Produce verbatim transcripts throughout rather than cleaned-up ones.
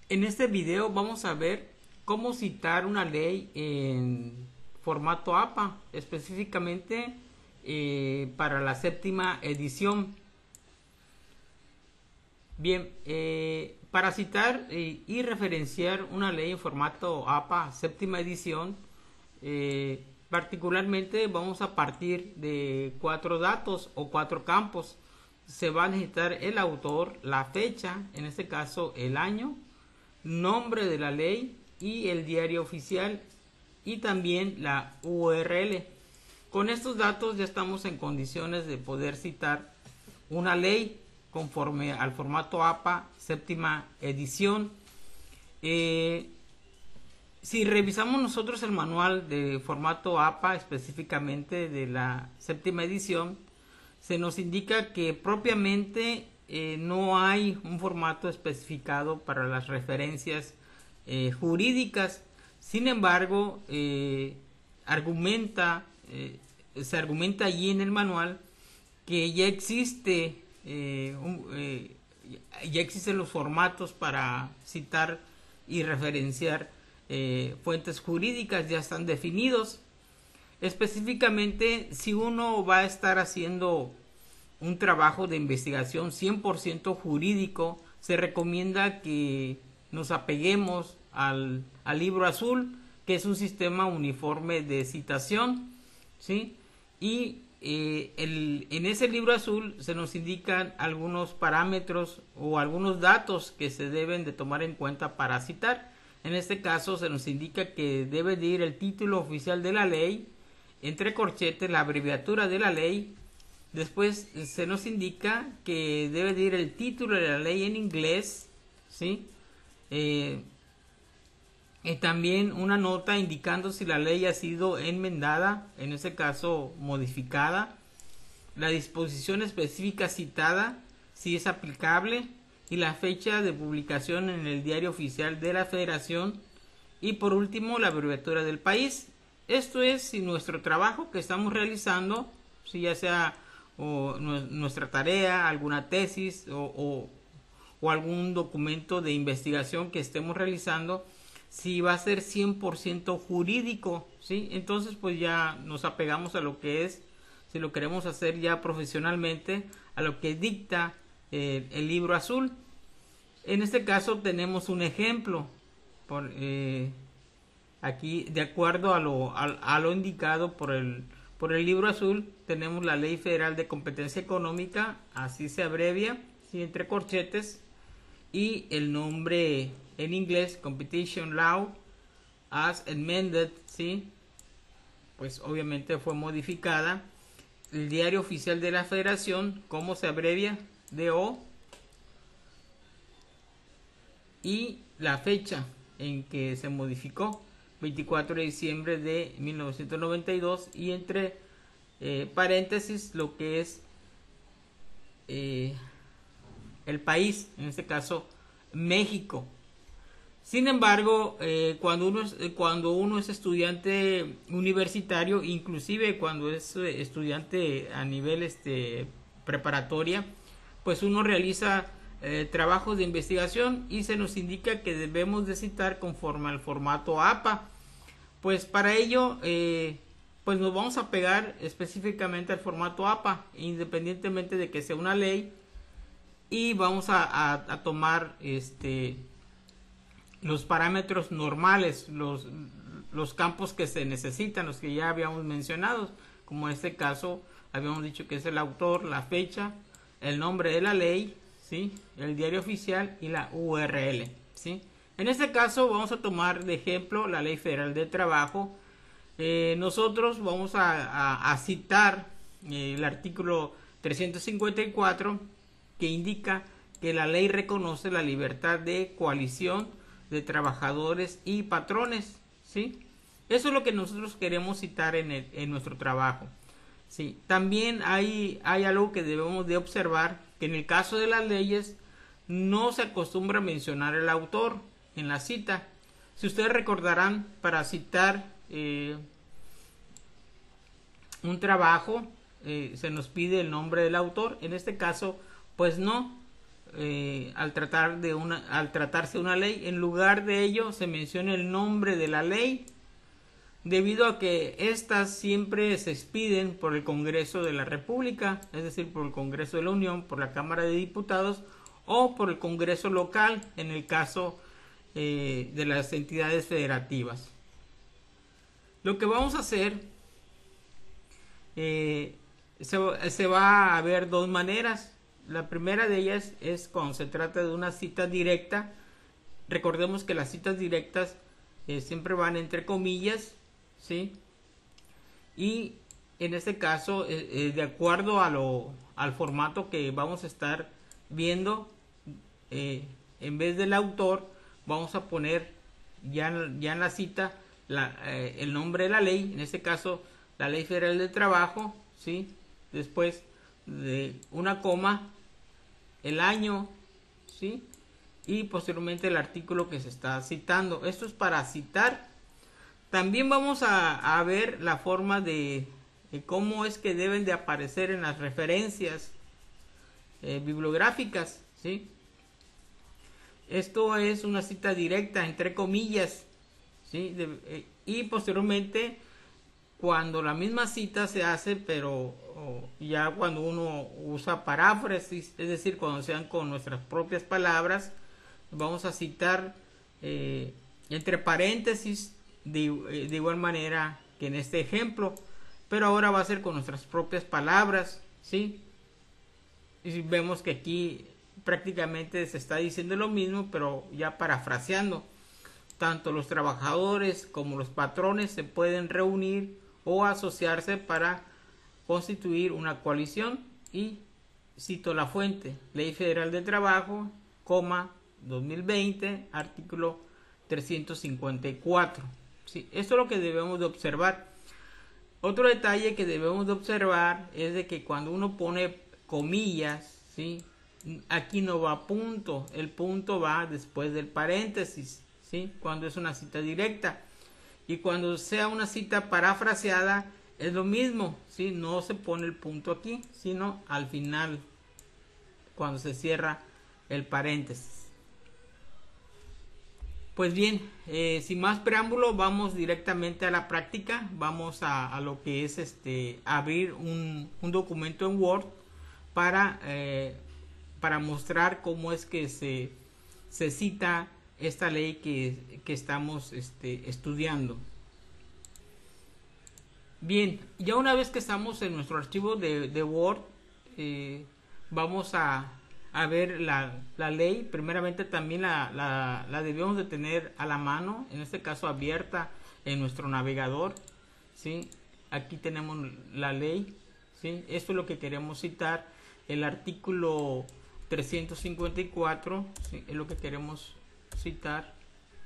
En este video vamos a ver cómo citar una ley en formato A P A, específicamente eh, para la séptima edición. Bien, eh, para citar eh, y referenciar una ley en formato A P A séptima edición, eh, particularmente vamos a partir de cuatro datos o cuatro campos. Se va a necesitar el autor, la fecha, en este caso el año, nombre de la ley y el diario oficial, y también la U R L. Con estos datos ya estamos en condiciones de poder citar una ley conforme al formato A P A séptima edición. Eh, si revisamos nosotros el manual de formato A P A específicamente de la séptima edición, se nos indica que propiamente eh, no hay un formato especificado para las referencias eh, jurídicas. Sin embargo, eh, argumenta, eh, se argumenta allí en el manual que ya existe eh, un, eh, ya existen los formatos para citar y referenciar eh, fuentes jurídicas, ya están definidos. Específicamente, si uno va a estar haciendo un trabajo de investigación cien por ciento jurídico, se recomienda que nos apeguemos al, al libro azul, que es un sistema uniforme de citación, ¿sí? Y eh, el, en ese libro azul se nos indican algunos parámetros o algunos datos que se deben de tomar en cuenta para citar. En este caso se nos indica que debe de ir el título oficial de la ley, entre corchetes la abreviatura de la ley. Después se nos indica que debe de ir el título de la ley en inglés, ¿sí? Eh, y también una nota indicando si la ley ha sido enmendada, en ese caso modificada, la disposición específica citada, si es aplicable, y la fecha de publicación en el diario oficial de la Federación, y por último la abreviatura del país. Esto es si nuestro trabajo que estamos realizando, si ya sea o nuestra tarea, alguna tesis o, o, o algún documento de investigación que estemos realizando, si va a ser cien por ciento jurídico, ¿sí? Entonces pues ya nos apegamos a lo que es, si lo queremos hacer ya profesionalmente, a lo que dicta eh, el libro azul. En este caso tenemos un ejemplo, por, eh, aquí de acuerdo a lo, a, a lo indicado por el, por el libro azul, tenemos la Ley Federal de Competencia Económica, así se abrevia, ¿sí? Entre corchetes, y el nombre en inglés, Competition Law as amended, ¿sí? Pues obviamente fue modificada. El diario oficial de la Federación, ¿cómo se abrevia? D O. Y la fecha en que se modificó, veinticuatro de diciembre de mil novecientos noventa y dos, y entre eh, paréntesis lo que es eh, el país, en este caso México. Sin embargo, eh, cuando, uno es, cuando uno es estudiante universitario, inclusive cuando es estudiante a nivel este, preparatoria, pues uno realiza eh, trabajos de investigación y se nos indica que debemos de citar conforme al formato A P A. Pues para ello, eh, pues nos vamos a pegar específicamente al formato A P A, independientemente de que sea una ley, y vamos a, a, a tomar este los parámetros normales, los, los campos que se necesitan, los que ya habíamos mencionado, como en este caso habíamos dicho que es el autor, la fecha, el nombre de la ley, ¿sí? El diario oficial y la U R L, ¿sí? En este caso vamos a tomar de ejemplo la Ley Federal de Trabajo. Eh, nosotros vamos a, a, a citar eh, el artículo trescientos cincuenta y cuatro, que indica que la ley reconoce la libertad de coalición de trabajadores y patrones, ¿sí? Eso es lo que nosotros queremos citar en, el, en nuestro trabajo, ¿sí? También hay, hay algo que debemos de observar, que en el caso de las leyes no se acostumbra a mencionar el autor en la cita. Si ustedes recordarán, para citar eh, un trabajo eh, se nos pide el nombre del autor. En este caso pues no, eh, al tratar de una al tratarse de una ley, en lugar de ello se menciona el nombre de la ley, debido a que estas siempre se expiden por el Congreso de la República, es decir, por el Congreso de la Unión, por la Cámara de Diputados o por el Congreso local, en el caso eh, de las entidades federativas. Lo que vamos a hacer, eh, se, se va a ver dos maneras. La primera de ellas es cuando se trata de una cita directa. Recordemos que las citas directas eh, siempre van entre comillas, ¿sí? Y en este caso, eh, eh, de acuerdo a lo, al formato que vamos a estar viendo, eh, en vez del autor, vamos a poner ya, ya en la cita la, eh, el nombre de la ley, en este caso la Ley Federal del Trabajo, ¿sí? Después de una coma, el año, ¿sí? Y posteriormente el artículo que se está citando. Esto es para citar. También vamos a, a ver la forma de, de cómo es que deben de aparecer en las referencias eh, bibliográficas, ¿sí? Esto es una cita directa, entre comillas, ¿sí? De, eh, y posteriormente, cuando la misma cita se hace, pero oh, ya cuando uno usa paráfrasis, es decir, cuando sean con nuestras propias palabras, vamos a citar eh, entre paréntesis de, de igual manera que en este ejemplo, pero ahora va a ser con nuestras propias palabras, ¿sí? Y vemos que aquí prácticamente se está diciendo lo mismo, pero ya parafraseando. Tanto los trabajadores como los patrones se pueden reunir o asociarse para constituir una coalición, y cito la fuente: Ley Federal del Trabajo, coma, dos mil veinte, artículo trescientos cincuenta y cuatro. Sí, esto es lo que debemos de observar. Otro detalle que debemos de observar es de que cuando uno pone comillas, ¿sí? Aquí no va punto, el punto va después del paréntesis, ¿sí? Cuando es una cita directa. Y cuando sea una cita parafraseada es lo mismo, ¿sí? No se pone el punto aquí, sino al final, cuando se cierra el paréntesis. Pues bien, eh, sin más preámbulo, vamos directamente a la práctica. Vamos a, a lo que es este abrir un, un documento en Word para, eh, para mostrar cómo es que se, se cita esta ley que, que estamos este, estudiando. Bien, ya una vez que estamos en nuestro archivo de, de Word, eh, vamos a, a ver la, la ley. Primeramente también la, la, la debemos de tener a la mano, en este caso abierta en nuestro navegador, ¿sí? Aquí tenemos la ley, ¿sí? Esto es lo que queremos citar, el artículo trescientos cincuenta y cuatro, ¿sí? Es lo que queremos citar.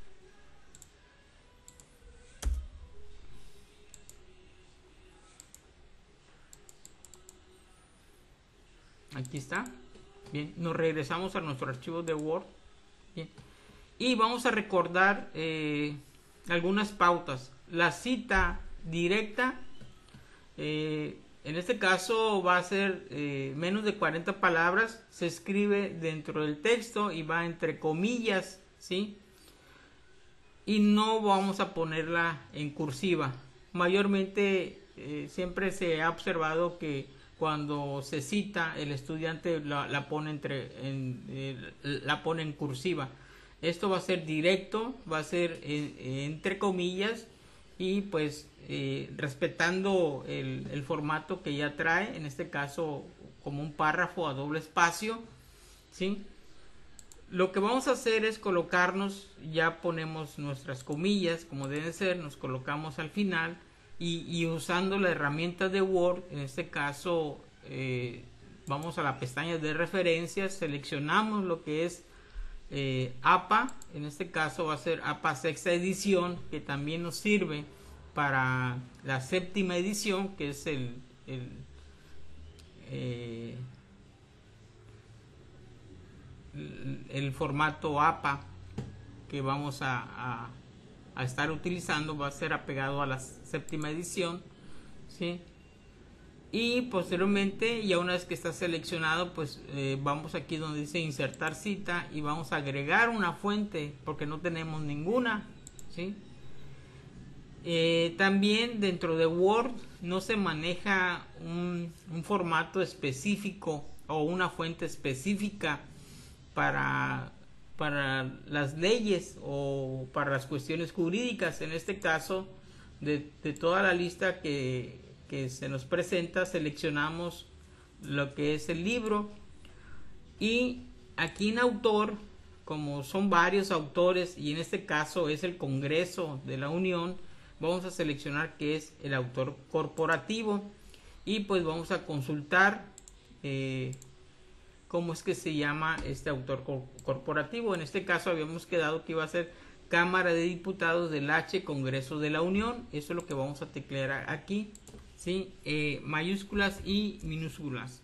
Aquí está. Bien, nos regresamos a nuestro archivo de Word. Bien. Y vamos a recordar eh, algunas pautas. La cita directa, eh, en este caso va a ser eh, menos de cuarenta palabras. Se escribe dentro del texto y va entre comillas, ¿sí? Y no vamos a ponerla en cursiva. Mayormente eh, siempre se ha observado que cuando se cita, el estudiante la, la pone entre en, eh, la pone en cursiva. Esto va a ser directo, va a ser eh, entre comillas, y pues eh, respetando el, el formato que ya trae, en este caso como un párrafo a doble espacio, ¿sí? Lo que vamos a hacer es colocarnos, ya ponemos nuestras comillas como deben ser, nos colocamos al final. Y, y usando la herramienta de Word, en este caso eh, vamos a la pestaña de referencias, seleccionamos lo que es eh, A P A, en este caso va a ser A P A sexta edición, que también nos sirve para la séptima edición, que es el, el, eh, el, el formato A P A que vamos a, a a estar utilizando, va a ser apegado a la séptima edición, ¿sí? Y posteriormente, ya una vez que está seleccionado, pues eh, vamos aquí donde dice insertar cita y vamos a agregar una fuente porque no tenemos ninguna, ¿sí? Eh, también dentro de Word no se maneja un, un formato específico o una fuente específica para, para las leyes o para las cuestiones jurídicas. En este caso, de, de toda la lista que, que se nos presenta, seleccionamos lo que es el libro, y aquí en autor, como son varios autores y en este caso es el Congreso de la Unión, vamos a seleccionar que es el autor corporativo y pues vamos a consultar eh, cómo es que se llama este autor co corporativo. En este caso habíamos quedado que iba a ser Cámara de Diputados del H, Congreso de la Unión. Eso es lo que vamos a teclear aquí, ¿sí? Eh, mayúsculas y minúsculas.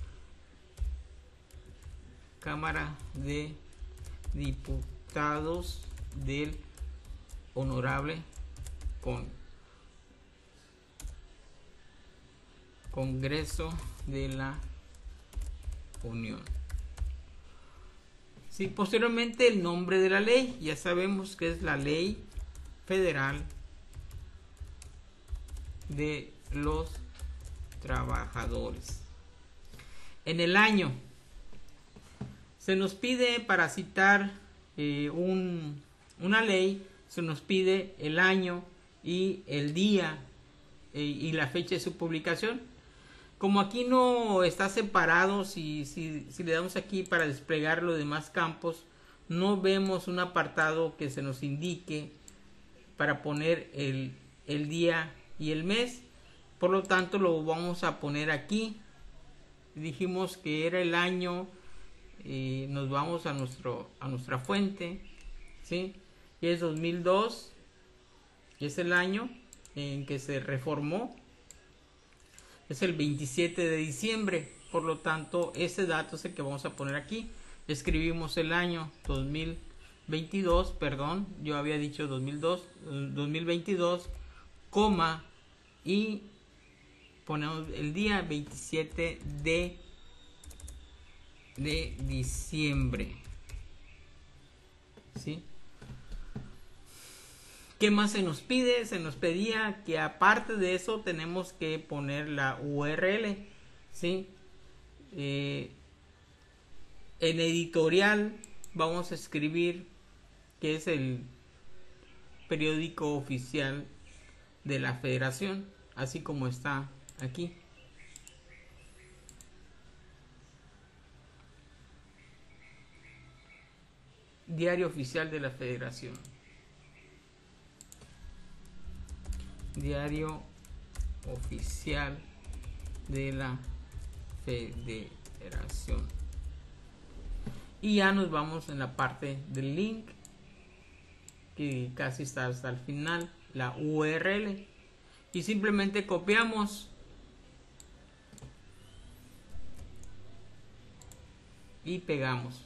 Cámara de Diputados del Honorable con Congreso de la Unión. Sí, posteriormente el nombre de la ley, ya sabemos que es la Ley Federal de los Trabajadores. En el año se nos pide para citar eh, un, una ley, se nos pide el año y el día eh, y la fecha de su publicación. Como aquí no está separado, si, si, si le damos aquí para desplegar los demás campos, no vemos un apartado que se nos indique para poner el, el día y el mes. Por lo tanto lo vamos a poner aquí. Dijimos que era el año, eh, nos vamos a, nuestro, a nuestra fuente, ¿sí? Y es dos mil dos, es el año en que se reformó. Es el veintisiete de diciembre, por lo tanto ese dato es el que vamos a poner aquí. Escribimos el año dos mil veintidós, perdón, yo había dicho dos mil dos, dos mil veintidós, coma, y ponemos el día veintisiete de, de diciembre, ¿sí? ¿Qué más se nos pide? Se nos pedía que aparte de eso tenemos que poner la U R L, ¿sí? Eh, en editorial vamos a escribir que es el periódico oficial de la Federación, así como está aquí. Diario Oficial de la Federación. Diario Oficial de la Federación. Y ya nos vamos en la parte del link, que casi está hasta el final, la U R L, y simplemente copiamos y pegamos,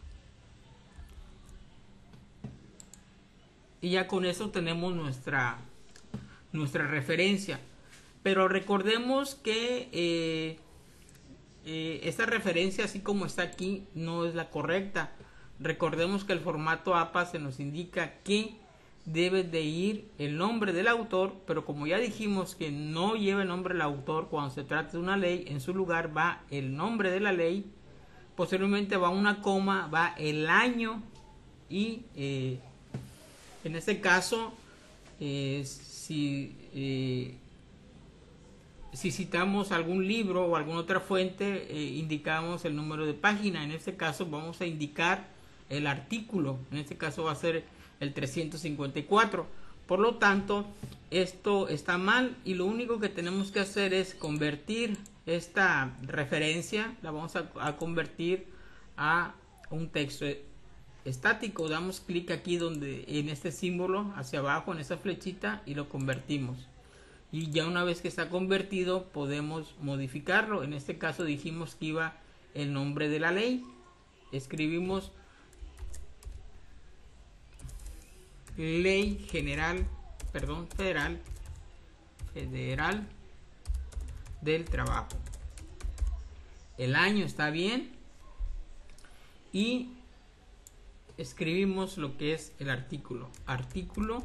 y ya con eso tenemos nuestra nuestra referencia. Pero recordemos que eh, eh, esta referencia, así como está aquí, no es la correcta. Recordemos que el formato A P A se nos indica que debe de ir el nombre del autor, pero como ya dijimos que no lleva el nombre del autor cuando se trata de una ley, en su lugar va el nombre de la ley, posteriormente va una coma, va el año, y eh, en este caso eh, si, eh, si citamos algún libro o alguna otra fuente, eh, indicamos el número de página. En este caso vamos a indicar el artículo, en este caso va a ser el trescientos cincuenta y cuatro. Por lo tanto, esto está mal y lo único que tenemos que hacer es convertir esta referencia, la vamos a, a convertir a un texto estático. Damos clic aquí donde en este símbolo hacia abajo, en esa flechita, y lo convertimos. Y ya una vez que está convertido podemos modificarlo. En este caso dijimos que iba el nombre de la ley. Escribimos Ley General, perdón, Federal, Federal del trabajo. El año está bien y escribimos lo que es el artículo. Artículo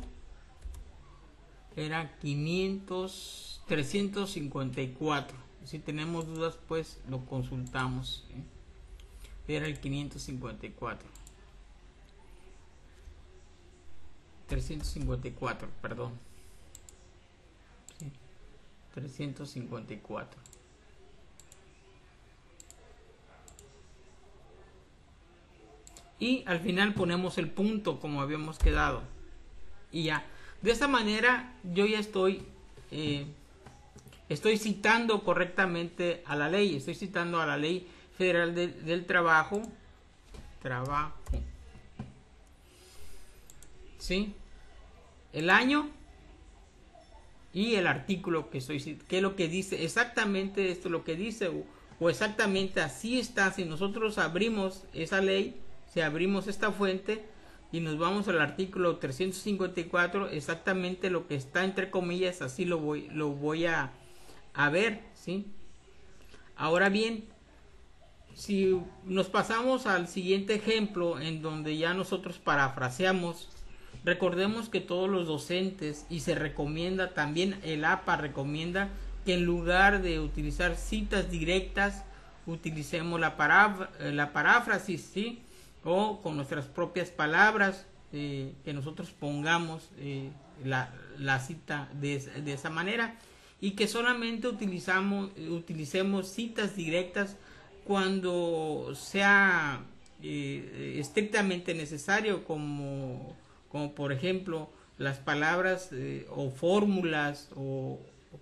era quinientos, trescientos cincuenta y cuatro. Si tenemos dudas, pues lo consultamos. Era el quinientos cincuenta y cuatro. trescientos cincuenta y cuatro, perdón. Sí, trescientos cincuenta y cuatro. Y al final ponemos el punto como habíamos quedado. Y ya. De esta manera yo ya estoy eh, estoy citando correctamente a la ley. Estoy citando a la Ley Federal de, del Trabajo. Trabajo. ¿Sí? El año y el artículo que estoy citando. ¿Qué es lo que dice? Exactamente esto es lo que dice. O, o exactamente así está. Si nosotros abrimos esa ley, si abrimos esta fuente y nos vamos al artículo trescientos cincuenta y cuatro, exactamente lo que está entre comillas, así lo voy, lo voy a, a ver, ¿sí? Ahora bien, si nos pasamos al siguiente ejemplo en donde ya nosotros parafraseamos, recordemos que todos los docentes, y se recomienda también, el A P A recomienda que en lugar de utilizar citas directas, utilicemos la, pará, la paráfrasis, ¿sí? O con nuestras propias palabras, eh, que nosotros pongamos eh, la, la cita de, de esa manera, y que solamente utilizamos, utilicemos citas directas cuando sea eh, estrictamente necesario, como, como por ejemplo las palabras eh, o fórmulas o,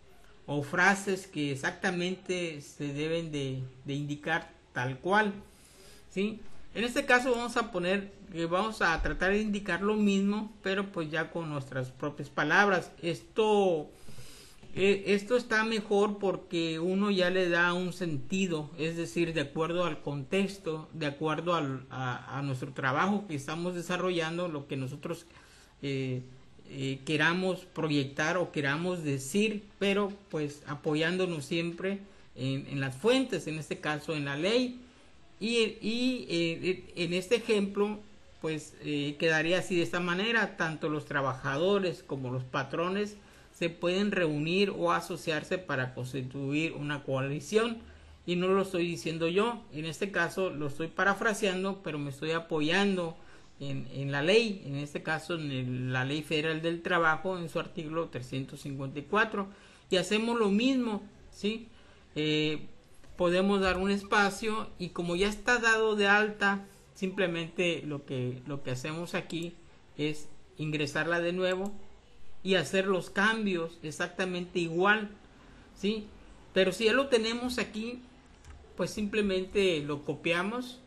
o frases que exactamente se deben de, de indicar tal cual, ¿sí? En este caso vamos a poner que vamos a tratar de indicar lo mismo, pero pues ya con nuestras propias palabras. Esto eh, esto está mejor porque uno ya le da un sentido, es decir, de acuerdo al contexto, de acuerdo al, a, a nuestro trabajo que estamos desarrollando, lo que nosotros eh, eh, queramos proyectar o queramos decir, pero pues apoyándonos siempre en, en las fuentes, en este caso en la ley. Y, y eh, en este ejemplo pues eh, quedaría así de esta manera: tanto los trabajadores como los patrones se pueden reunir o asociarse para constituir una coalición. Y no lo estoy diciendo yo, en este caso lo estoy parafraseando, pero me estoy apoyando en, en la ley, en este caso en el, la Ley Federal del Trabajo, en su artículo trescientos cincuenta y cuatro, y hacemos lo mismo, ¿sí? Eh, podemos dar un espacio, y como ya está dado de alta, simplemente lo que lo que hacemos aquí es ingresarla de nuevo y hacer los cambios exactamente igual, ¿sí? Pero si ya lo tenemos aquí, pues simplemente lo copiamos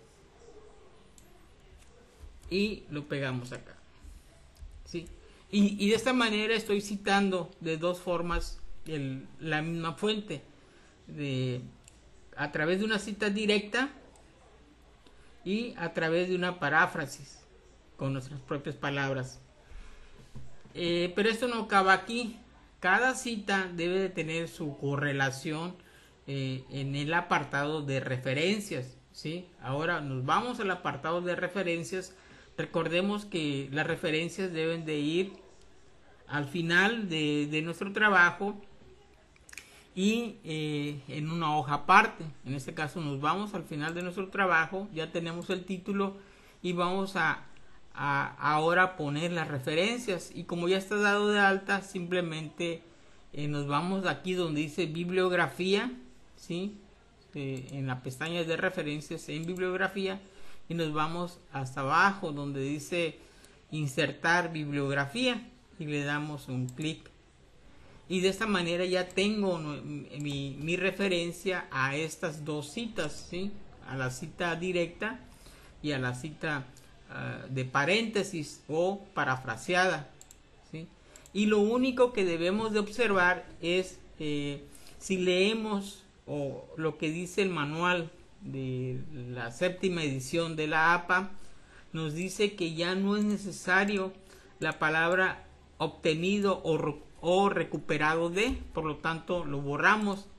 y lo pegamos acá, ¿sí? Y, y de esta manera estoy citando de dos formas el, la misma fuente, de a través de una cita directa y a través de una paráfrasis con nuestras propias palabras. Eh, pero esto no acaba aquí. Cada cita debe de tener su correlación eh, en el apartado de referencias, ¿sí? Ahora nos vamos al apartado de referencias. Recordemos que las referencias deben de ir al final de, de nuestro trabajo y eh, en una hoja aparte. En este caso nos vamos al final de nuestro trabajo, ya tenemos el título y vamos a, a ahora poner las referencias, y como ya está dado de alta, simplemente eh, nos vamos aquí donde dice bibliografía, ¿sí? Eh, en la pestaña de referencias en bibliografía, y nos vamos hasta abajo donde dice insertar bibliografía y le damos un clic. Y de esta manera ya tengo mi, mi referencia a estas dos citas, ¿sí? A la cita directa y a la cita uh, de paréntesis o parafraseada, ¿sí? Y lo único que debemos de observar es eh, si leemos o lo que dice el manual de la séptima edición de la A P A, nos dice que ya no es necesario la palabra obtenido o o recuperado de, por lo tanto lo borramos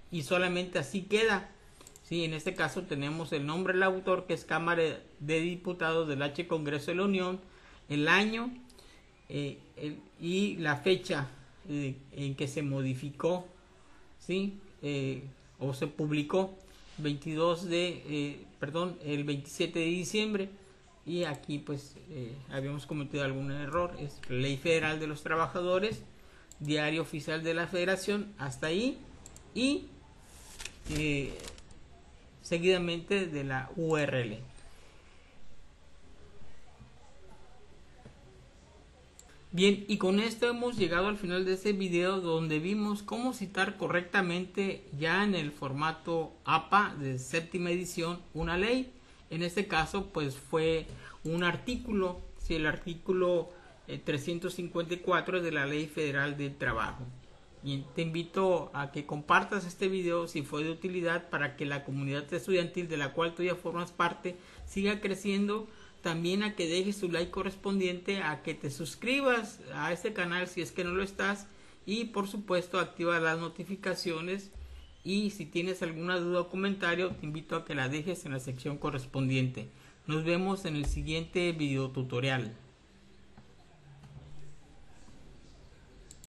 y solamente así queda. Sí, en este caso tenemos el nombre del autor, que es Cámara de Diputados del H Congreso de la Unión, el año eh, el, y la fecha eh, en que se modificó, sí, eh, o se publicó, veintidós de, eh, perdón, el veintisiete de diciembre. Y aquí pues eh, habíamos cometido algún error. Es Ley Federal de los Trabajadores, Diario Oficial de la Federación, hasta ahí, y eh, seguidamente de la U R L. Bien, y con esto hemos llegado al final de este video, donde vimos cómo citar correctamente ya en el formato A P A de séptima edición una ley. En este caso pues fue un artículo, si el artículo eh, trescientos cincuenta y cuatro de la Ley Federal del Trabajo. Y te invito a que compartas este video si fue de utilidad, para que la comunidad estudiantil de la cual tú ya formas parte siga creciendo. También a que dejes tu like correspondiente, a que te suscribas a este canal si es que no lo estás, y por supuesto activa las notificaciones. Y si tienes alguna duda o comentario, te invito a que la dejes en la sección correspondiente. Nos vemos en el siguiente video tutorial.